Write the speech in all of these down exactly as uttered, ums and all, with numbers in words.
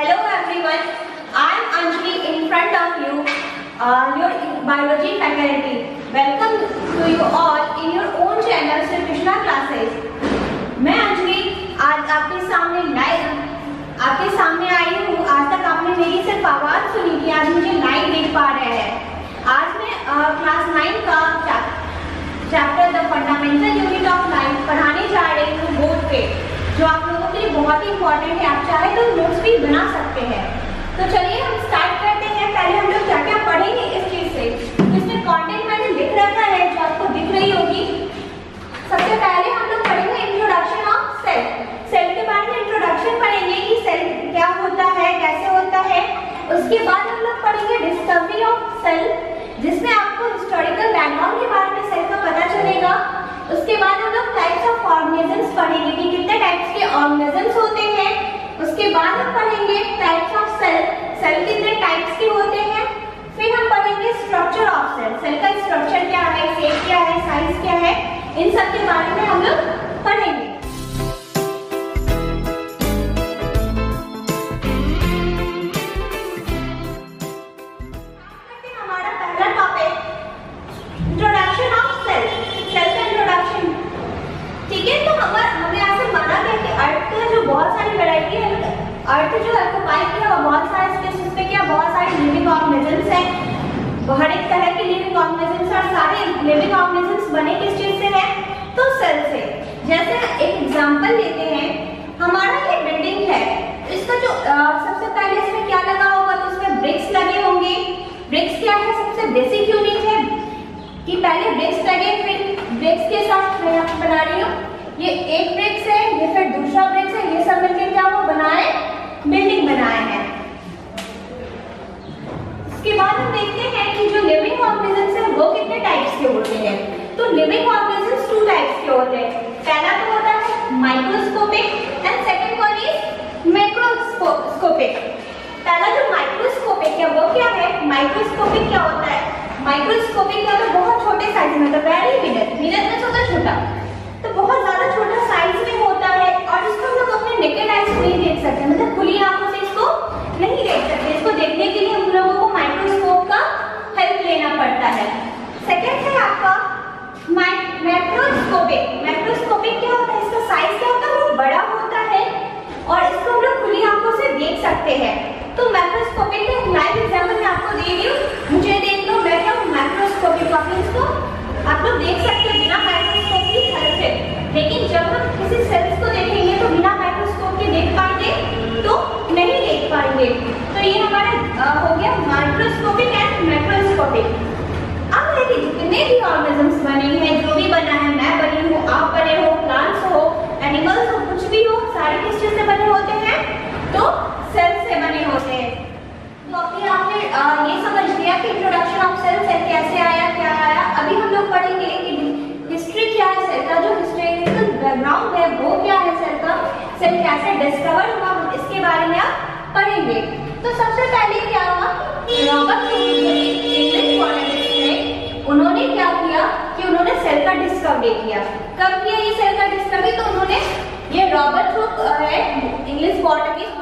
Hello everyone, I am Anjali in front of you, uh, your biology faculty. Welcome to you all in your own channel Sri Krishna Classes. मैं अंजलि आज आपके सामने live आपके सामने आई हूँ। आज तक आपने मेरी सिर्फ आवाज सुनी थी, आज मुझे लाइव देख पा रहे हैं। आज मैं क्लास नाइन का chapter the fundamental unit of life पढ़ाने जा रही हूँ बोर्ड पे, जो आप लोगों के लिए बहुत ही इंपॉर्टेंट है। आप चाहे तो नोट्स भी बना सकते हैं। तो चलिए हम स्टार्ट करते हैं। पहले हम लोग क्या क्या पढ़ेंगे इस चीज से। तो इसमें कंटेंट मैंने लिख रखा है जो आपको दिख रही होगी। सबसे पहले हम लोग पढ़ेंगे इंट्रोडक्शन ऑफ सेल। सेल के बारे में इंट्रोडक्शन पढ़ेंगे कि सेल क्या होता है, कैसे होता है। उसके बाद हम लोग पढ़ेंगे डिस्कवरी ऑफ सेल, जिसमें आपको हिस्टोरिकल बैकग्राउंड के बारे में सेल का पता चलेगा। उसके बाद हम लोग टाइप्स ऑफ ऑर्गेनिजम्स पढ़ेंगे कि कितने टाइप्स के ऑर्गेनिजम्स होते हैं। उसके बाद हम पढ़ेंगे टाइप्स ऑफ सेल, सेल कितने टाइप्स के होते हैं। फिर हम पढ़ेंगे स्ट्रक्चर ऑफ सेल, सेल का स्ट्रक्चर क्या है, शेप क्या है, साइज क्या है, इन सब के बारे में हम लोग पढ़ेंगे। हमारा पहला topic introduction of cell, cell का इंट्रोडक्शन। ठीक है, तो हमारा हमने आपसे माना है कि अर्थ का जो बहुत सारी वैरायटी है, अर्थ जो है ऑक्युपाई किया वो बहुत सारे स्पेसेस पे किया, बहुत सारे लिविंग ऑर्गेनिजम्स हैं, हर एक तरह के लिविंग ऑर्गेनिजम्स। और सारे लिविंग ऑर्गेनिजम्स बने किस चीज से हैं? तो सेल से। जैसे एक एग्जांपल लेते हैं, हमारा ये बिल्डिंग है, इसका जो आ, सबसे पहले इसमें क्या लगा होगा, तो इसमें ब्रिक्स लगे होंगे। ब्रिक्स क्या है, सबसे बेसिक यूनिट है कि पहले ब्रिक्स लगे, फिर ब्रिक्स के साथ मैं यहाँ बना रही हूँ, ये एक ब्रिक्स है, ये फिर दूसरा ब्रिक्स है, ये सब मिलकर क्या वो बनाए, बिल्डिंग बनाए हैं। इसके बाद हम देखते हैं कि जो लिविंग ऑर्गेनिजम्स है वो कितने टाइप्स के होते हैं। तो लिविंग ऑर्गेनिजम्स टू टाइप्स के होते हैं। पहला तो होता है microscopic and second one is macroscopic. पहला जो माइक्रोस्कोपिक है वो क्या है, माइक्रोस्कोपिक क्या होता है, माइक्रोस्कोपिक क्या होता है, बहुत छोटे साइज में, तो वेरी मिनट मिनट में छोटा छोटा, तो बहुत ज्यादा छोटा साइज में होता है। और इसको हम लोग अपने नेकेड आईज से नहीं देख सकते, मतलब खुली आंखों से इसको नहीं देख सकते। इसको देखने के लिए हम लोगों को माइक्रोस्कोप का हेल्प लेना पड़ता है। सेकंड है आपका मैक्रोस्कोपिक। मैक्रोस्कोपिक क्या होता है, इसका साइज क्या होता है, वो बड़ा होता है और इसको हम लोग खुली आंखों से देख सकते हैं। तो मैक्रोस्कोपिक का लाइव एग्जांपल मैं आपको दे रही हूँ, मुझे देख लो, मैं क्या हूँ मैक्रोस्कोपिक। आप इसको आप लोग देख सकते हैं बिना माइक्रोस्कोप की हेल्प से, लेकिन जब हम किसी सेल्स को देखेंगे तो बिना माइक्रोस्कोप के देख पाएंगे तो नहीं देख पाएंगे। तो ये हमारा हो गया माइक्रोस्कोपिक एंड मैक्रोस्कोपिक। अब देखिए जितने भी ऑर्गेनिजम्स बने हैं, जो भी बना है, मैं बनी हूँ, आप बने हो, प्लांट्स हो, एनिमल्स हो, कुछ भी हो, सारे किस चीज से बने होते हैं, तो सेल से बने होते हैं। तो अभी आपने आ, ये समझ लिया कि इंट्रोडक्शन ऑफ सेल, सेल कैसे आया, क्या आया। अभी हम लोग पढ़ेंगे कि हिस्ट्री क्या है सेल का, जो हिस्टोरिकल बैकग्राउंड है वो क्या है सेल का, सेल कैसे डिस्कवर हुआ, इसके बारे में आप पढ़ेंगे। तो सबसे पहले क्या हुआ, रॉबर्ट इंग्लिश बॉटनिस्ट ने उन्होंने क्या किया कि उन्होंने सेल का डिस्कवरी किया। कब किया ये सेल का डिस्कवरी, तो उन्होंने ये रॉबर्ट हुक है इंग्लिश बॉटनिस्ट,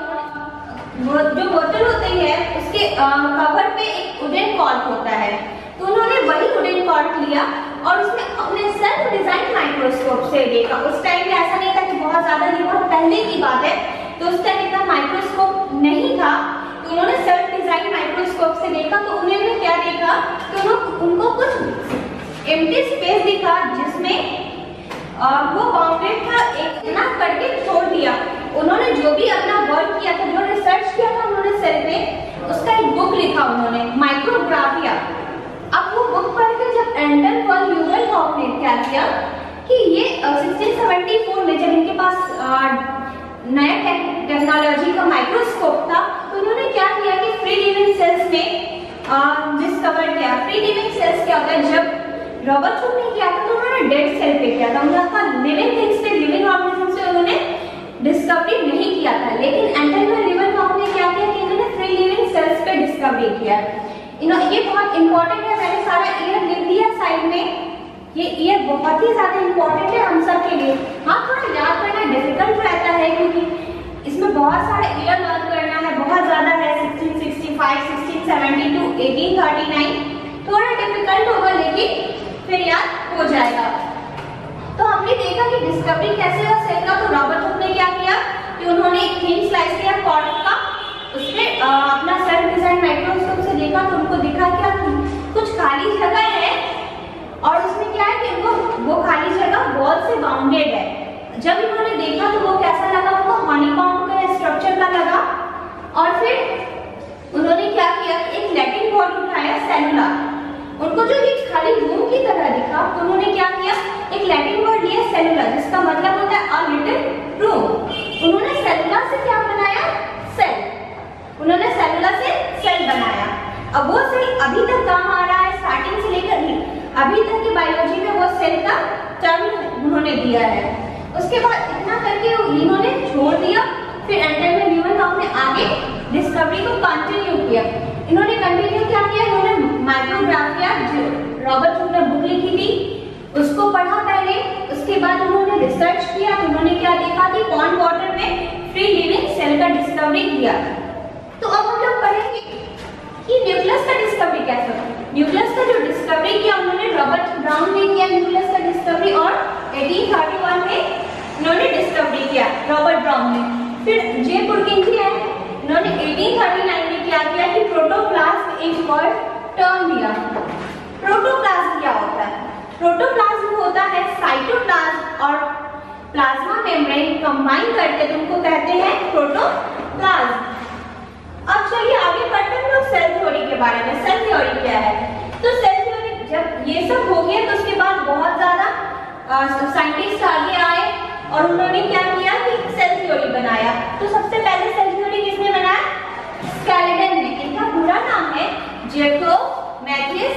जो बोतल होती है उसके कवर पे एक वुडन कॉर्क होता है, तो उन्होंने वही वुडन कॉर्क लिया और उसमें अपने सेल्फ डिजाइन माइक्रोस्कोप से देखा। उस टाइम में ऐसा नहीं था कि बहुत ज्यादा, ये बहुत पहले की बात है, तो उस टाइम इतना माइक्रोस्कोप नहीं था, तो उन्होंने सेल्फ डिजाइन माइक्रोस्कोप से देखा। तो उन्होंने क्या देखा, तो उनको कुछ एम्प्टी स्पेस दिखा जिसमें वो बाउंडेड था, एक ना करके छोड़ दिया। उन्होंने जो भी अपना वर्क किया था, जो रिसर्च किया था उन्होंने सेल पे, उसका एक बुक लिखा उन्होंने, माइक्रोग्राफिया। अब वो बुक पढ़ के जब एंडर पॉल न्यूवेलकॉक ने क्या किया कि ये सोलह सौ चौहत्तर में जब इनके पास आ, नया टेक्नोलॉजी का माइक्रोस्कोप था, तो उन्होंने क्या किया कि फ्री लिविंग सेल्स में डिस्कवर किया। फ्री लिविंग सेल्स क्या होता है, जब रॉबर्ट हुक ने किया था तो उन्होंने डेड सेल पे किया था, उनका लिविंग थिंग्स पे, लिविंग ऑर्गेनिजम्स पे उन्होंने डिस्कवरी नहीं किया था। लेकिन एंटोनी न्यूवेलकॉक ने क्या किया कि उन्होंने फ्री लिविंग सेल्स पे डिस्कवरी किया। ये बहुत इंपॉर्टेंट है, मैंने सारा ईयर लिख दिया साइड में, ये ईयर बहुत ही ज्यादा इंपॉर्टेंट है हम सब के लिए। हाँ, थोड़ा याद करना डिफिकल्ट रहता है क्योंकि इसमें बहुत सारे ईयर लर्न करना है, बहुत एटीन थर्टी नाइन। थोड़ा डिफिकल्ट होगा लेकिन फिर याद हो जाएगा। तो हमने देखा कि डिस्कवरी कैसे हुआ सेल का। तो रॉबर्ट हुक ने क्या किया कि उन्होंने एक थिन स्लाइस किया कॉर्क का, उसमें अपना सेल्फ डिजाइन माइक्रोस्कोप से देखा तो उनको दिखा क्या कुछ खाली जगह है और उसमें क्या है कि उनको वो खाली जगह वॉल से बाउंडेड है। जब इन्होंने देखा तो वो कैसा लगा उनको, हनीकॉम्ब का स्ट्रक्चर का लगा। और फिर उन्होंने क्या किया कि एक लैटिन वर्ड उठाया सेलुलर। उनको जो ये खाली रूम की तरह दिखा तो उन्होंने क्या किया, एक लैटिन वर्ड लिया सेलुलर, जिसका मतलब होता है अ लिटिल रूम। उन्होंने सेलुलर से क्या बनाया, सेल। उन्होंने सेलुलर से सेल बनाया। अब वो सेल अभी तक काम आ रहा है, स्टार्टिंग से लेकर अभी तक की बायोलॉजी में वो सेल का टर्म उन्होंने दिया है। उसके बाद इतना करके इन्होंने छोड़ दिया। फिर एंटर में न्यूमन लॉ ने आगे डिस्कवरी को कंटिन्यू किया। इन्होंने कंटिन्यू क्या किया, इन्होंने माइक्रोग्राफिया रॉबर्ट हुक ने बुक लिखी थी उसको पढ़ा पहले। उसके बाद उन्होंने रिसर्च किया तो उन्होंने क्या देखा कि पॉन्ड वाटर में फ्री लिविंग सेल का डिस्कवरी किया। तो अब हम लोग पढ़ेंगे कि न्यूक्लियस का डिस्कवरी कैसे हुआ। न्यूक्लियस का जो डिस्कवरी किया उन्होंने रॉबर्ट ब्राउन ने किया न्यूक्लियस का डिस्कवरी, और एटीन थर्टी वन में इन्होंने डिस्कवरी किया रॉबर्ट ब्राउन ने। फिर जे पुरकिंसी है, इन्होंने एटीन थर्टी नाइन में क्या किया कि प्रोटोप्लाज्म एक वर्ड टर्म दिया। प्रोटोप्लाज्म क्या होता है, प्रोटोप्लाज्म होता है साइटोप्लाज्म और प्लाज्मा मेम्ब्रेन कंबाइन करके तुमको कहते हैं प्रोटोप्लाज्म। अब चलिए आगे बढ़ते हैं लोग सेल थ्योरी के बारे में। सेल थ्योरी क्या है, तो सेल थ्योरी जब ये सब हो गया तो उसके बाद बहुत ज्यादा साइंटिस्ट आगे आए और उन्होंने क्या किया कि सेल थ्योरी बनाया। तो सबसे पहले सेल थ्योरी किसने बनाया, स्केलेटन ने। इनका पूरा नाम है जैकोब मैथियस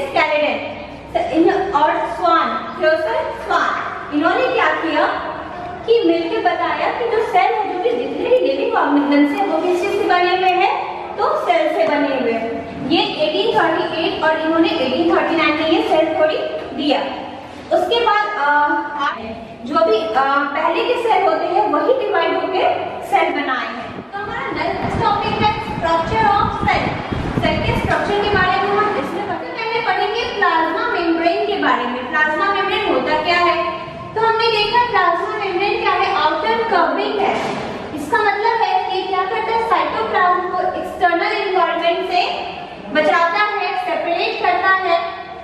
स्केलेटन और स्वान, थियोडोर स्वान। इन्होंने क्या किया कि मिलकर बताया कि जो सेल है, जो भी जितने भी लिविंग ऑर्गेनिज्म है वो किस चीज से बने हुए हैं, तो सेल से बने हुए। ये एटीन थर्टी एट और इन्होंने एटीन थर्टी नाइन में ये सेल थ्योरी दिया। उसके बाद आ, जो भी आ, पहले के सेल होते हैं वही डिवाइड होकर सेल बनाए हैं। तो हमारा नेक्स्ट टॉपिक है स्ट्रक्चर ऑफ सेल। सेल के स्ट्रक्चर के बारे में हम इसमें पहले पढ़ेंगे प्लाज्मा मेम्ब्रेन के बारे में। प्लाज्मा मेम्ब्रेन होता क्या है, तो हमने देखा प्लाज्मा मेम्ब्रेन क्या है, आउटर कवरिंग है। इसका मतलब है कि क्या करता है, साइटोप्लाज्म को एक्सटर्नल एनवायरनमेंट से बचाता है, सेपरेट करता है।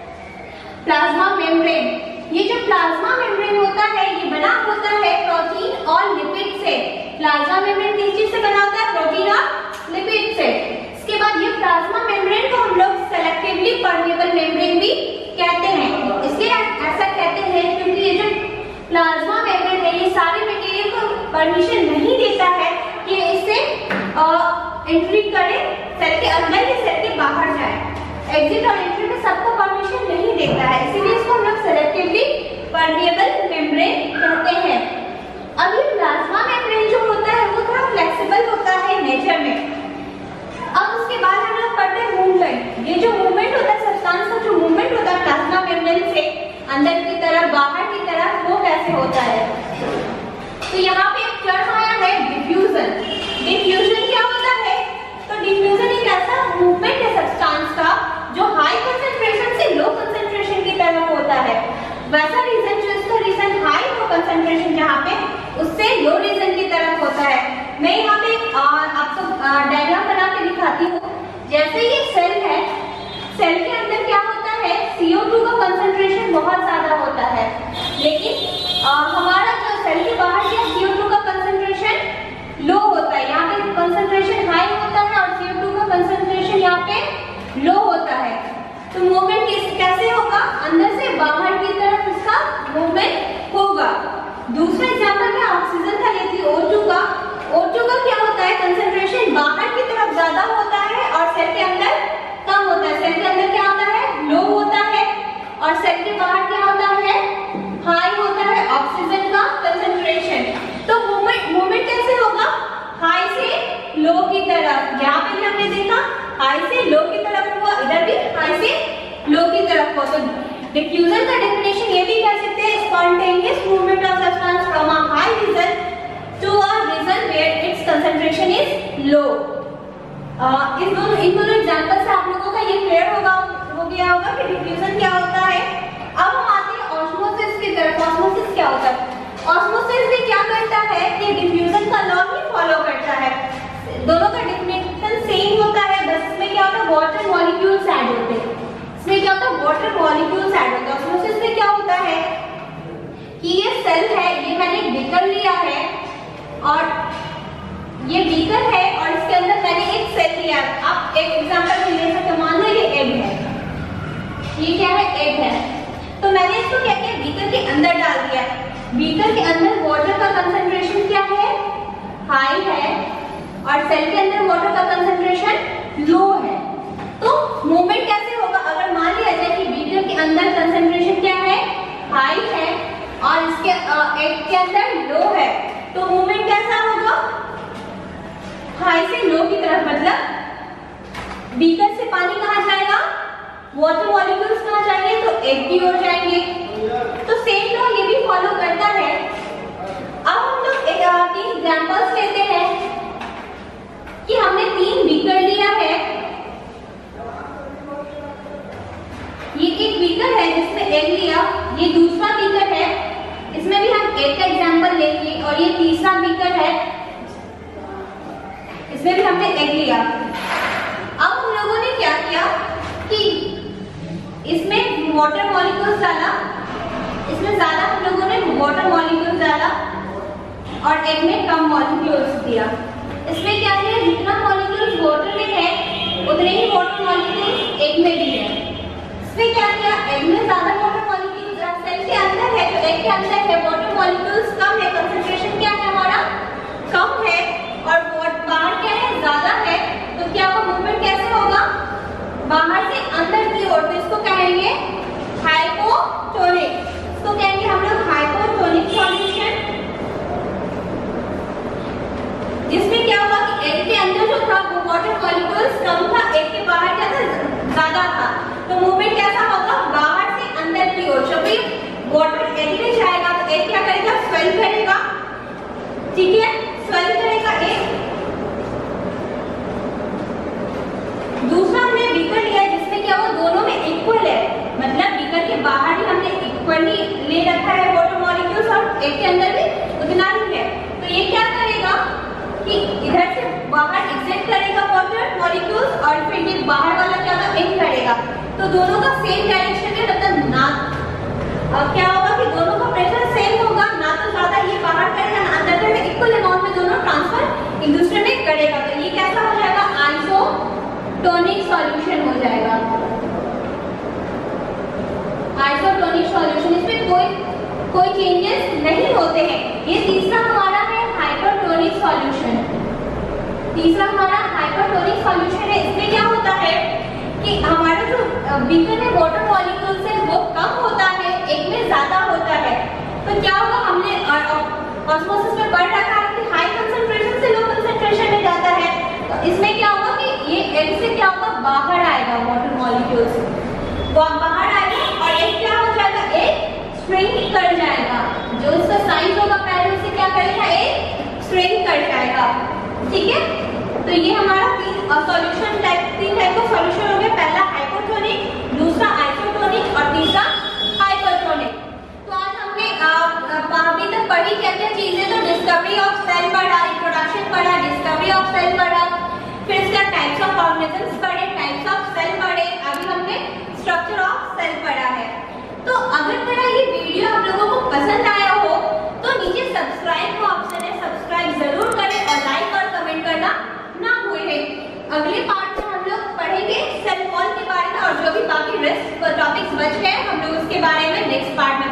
प्लाज्मा मेम्ब्रेन, ये जो प्लाज्मा मेम्ब्रेन होता है ये बना होता है प्रोटीन और लिपिड से। प्लाज्मा मेम्ब्रेन किस चीज से बना होता है, प्रोटीन और लिपिड से। इसके बाद ये प्लाज्मा मेम्ब्रेन को हम लोग सेलेक्टिवली परमेबल मेम्ब्रेन भी कहते हैं। इसलिए ऐसा कहते हैं क्योंकि ये जो प्लाज्मा मेम्ब्रेन है ये सारे मटेरियल को परमिशन नहीं देता है कि इससे एंट्री करे सेल के अंदर या सेल के बाहर जाए। एग्जिट और एंट्री में सबको परमिशन नहीं देता है, इसीलिए इसको हम लोग सेलेक्टिवली परमेबल मेम्ब्रेन कहते हैं। अब ये प्लाज्मा मेम्ब्रेन जो होता है वो थोड़ा फ्लेक्सिबल होता है नेचर में। अब उसके बाद हम लोग पढ़ते हैं मूवमेंट। ये जो मूवमेंट होता है, सब्सटेंस का जो मूवमेंट होता है प्लाज्मा मेम्ब्रेन से अंदर की तरफ बाहर की तरफ, वो कैसे होता है। तो यहाँ पे एक टर्म आया है डिफ्यूजन। डिफ्यूजन क्या होता है, तो डिफ्यूजन एक ऐसा मूवमेंट है सब्सटेंस का जो हाई कंसंट्रेशन से लो कंसंट्रेशन की तरफ होता है। वैसा रीजन जो इसका रीजन हाई हो कंसंट्रेशन जहाँ पे, उससे लो रीजन की तरफ होता है। मैं यहाँ पे आपको डायग्राम बना के दिखाती हूँ। जैसे ये सेल है, सेल के अंदर क्या होता है, सी ओ टू का कंसंट्रेशन बहुत ज्यादा होता है, लेकिन आ, हमारा जो सेल के बाहर क्या सी ओ टू का कंसंट्रेशन लो होता है। यहाँ पे कंसंट्रेशन हाई होता है और सी ओ टू का कंसंट्रेशन यहाँ पे लो होता है। तो मूवमेंट कैसे होगा, अंदर से बाहर की तरफ इसका मूवमेंट होगा। दूसरा एग्जांपल है ऑक्सीजन का, लेती ओ टू का। ओ टू का क्या होता है, कंसंट्रेशन बाहर की तरफ ज्यादा होता है और सेल के अंदर कम होता है। सेल के अंदर क्या होता है, लो होता है, और सेल के बाहर क्या होता है, हाई होता है ऑक्सीजन का कंसंट्रेशन। तो मूवमेंट मूवमेंट कैसे होगा, हाई से लो की तरफ। यहाँ पे भी हमने देखा हाई से लो की तरफ हुआ, इधर भी हाई से लो की तरफ हुआ। तो डिफ्यूजन का डेफिनेशन ये भी कह सकते हैं, spontaneous movement of substance from a high region to a region where its concentration is low. इस दोनों इन दोनों एग्जांपल से आप लोगों का ये क्लियर होगा हो गया होगा कि डिफ्यूजन क्या होता है। अब हम आते हैं ऑस्मोसिस की तरफ। ऑस्मोसिस क्या होता है? ऑस्मोसिस भी क्या करता है कि डिफ्यूजन का लॉ ही फॉलो करता है। दोनों का डेफिनेशन सेम होता है, बस इसमें क्या होता है वाटर मॉलिक्यूल्स ऐड होते हैं। इसमें क्या होता है वाटर मॉलिक्यूल्स ऐड होते हैं। ऑस्मोसिस में क्या होता है कि ये सेल है, ये मैंने एक बीकर लिया है और ये बीकर है और इसके अंदर मैंने एक सेल लिया। आप एक एग्जांपल भी ले सकते हो, मान लो ये एग है, ये क्या है एग है, तो मैंने इसको क्या किया बीकर के अंदर डाल दिया। बीकर के अंदर वाटर का कंसंट्रेशन क्या है हाई है और सेल के अंदर वाटर का कंसंट्रेशन लो है। तो मूवमेंट कैसे होगा? अगर मान लिया जाए कि बीकर के अंदर कंसंट्रेशन क्या है हाई है और इसके एग के अंदर लो है, तो मूवमेंट कैसा होगा हाई से लो की तरफ। मतलब बीकर से पानी कहाँ जाएगा, वाटर मॉलिक्यूल्स कहाँ जाएंगे, तो एग की ओर जाएंगे। तो सेम लॉ ये भी फॉलो करता है। अब हम लोग तीन एग्जांपल्स लेते हैं कि हमने तीन बीकर लिया है। ये एक बीकर है जिसमें एग लिया, ये दूसरा बीकर है, इसमें भी हम एग का एग्जांपल लेंगे, और ये तीसरा बीकर है, इसमें भी हमने एग लिया। अब हम लोगों ने क्या किया कि इसमें वाटर मॉलिक्यूल्स डाला, इसमें ज्यादा हम लोगों ने वाटर मॉलिक्यूल्स डाला और एग में कम मॉलिक्यूल्स दिया। इसमें क्या किया जितना मॉलिक्यूल्स वाटर में है उतने ही वाटर मॉलिक्यूल्स एग में भी है। इसमें क्या किया एग में ज्यादा वाटर मॉलिक्यूल्स, सेल के अंदर है तो एग के अंदर है वाटर मॉलिक्यूल्स कम है, कंसंट्रेशन क्या है हमारा कम है, और बाहर क्या है ज्यादा है। तो क्या होगा मूवमेंट कैसे होगा बाहर से अंदर की ओर, तो इसको कहेंगे हाइपोटोनिक। इसको कहेंगे हम लोग हाइपोटोनिक सॉल्यूशन, जिसमें क्या होगा कि एग के अंदर जो था वो वाटर मॉलिक्यूल्स कम था, एग के बाहर क्या था ज्यादा था। तो मूवमेंट कैसा होगा बाहर से अंदर की ओर। जब भी वाटर एग में जाएगा तो एग क्या करेगा स्वेल करेगा, ठीक है स्वेल करेगा एग। दूसरा हमने बीकर लिया जिसमें क्या हुआ दोनों में इक्वल है, मतलब बीकर के बाहर भी हमने इक्वली ले रखा है वाटर मॉलिक्यूल्स और एग के अंदर भी उतना ही है। तो ये क्या करेगा कि इधर से बाहर एग्जिट करेगा वाटर मॉलिक्यूल्स और फिर ये बाहर वाला क्या होगा इन करेगा। तो दोनों का सेम डायरेक्शन में, मतलब ना अब क्या होगा कि दोनों का प्रेशर सेम होगा, ना तो ज्यादा ये बाहर करेगा ना अंदर करेगा, इक्वल अमाउंट में दोनों ट्रांसफर एक दूसरे में करेगा। तो ये कैसा हो जाएगा आइसोटोनिक सॉल्यूशन हो जाएगा, आइसोटोनिक सॉल्यूशन। इसमें कोई कोई चेंजेस नहीं होते हैं। ये तीसरा हमारा है हाइपरटोनिक सॉल्यूशन। तीसरा हमारा हाइपरटोनिक सॉल्यूशन है। इसमें क्या होता है कि हमारा जो बीकर में वाटर मॉलिक्यूल्स है वो कम होता है, एक में ज्यादा होता है। तो क्या होगा हमने ऑस्मोसिस में पढ़ रखा है कि हाई कंसंट्रेशन से लो कंसंट्रेशन में जाता है। तो इसमें क्या होगा कि ये एग से क्या होगा बाहर आएगा वाटर मॉलिक्यूल्स, वो बाहर आएगा और एग क्या हो जाएगा एक श्रिंक कर जाएगा। जो इसका साइज होगा पहले उसे क्या करेगा एक श्रिंक कर जाएगा, ठीक है। तो ये हमारा तीन सॉल्यूशन टाइप तीन टाइप का सॉल्यूशन हो गया, पहला हाइपोटोनिक, दूसरा आइसोटोनिक और तीसरा हाइपरटोनिक। तो आज हमने अभी तक पढ़ी क्या क्या चीजें, तो डिस्कवरी ऑफ सेल पढ़ा, इंट्रोडक्शन पढ़ा, डिस्कवरी ऑफ सेल पढ़ा, फिर इसका टाइप्स ऑफ ऑर्गेनिजम्स पढ़े, टाइप्स ऑफ सेल पढ़े, अभी हमने स्ट्रक्चर ऑफ सेल पढ़ा है। तो अगर मेरा ये वीडियो आप लोगों को पसंद आया हो तो नीचे सब्सक्राइब का ऑप्शन है, सब्सक्राइब जरूर करें और लाइक और कमेंट करना ना भूलें। अगले पार्ट में हम लोग पढ़ेंगे सेल वॉल के बारे में और जो भी बाकी रेस्ट टॉपिक्स बच गए हम लोग उसके बारे में नेक्स्ट पार्ट में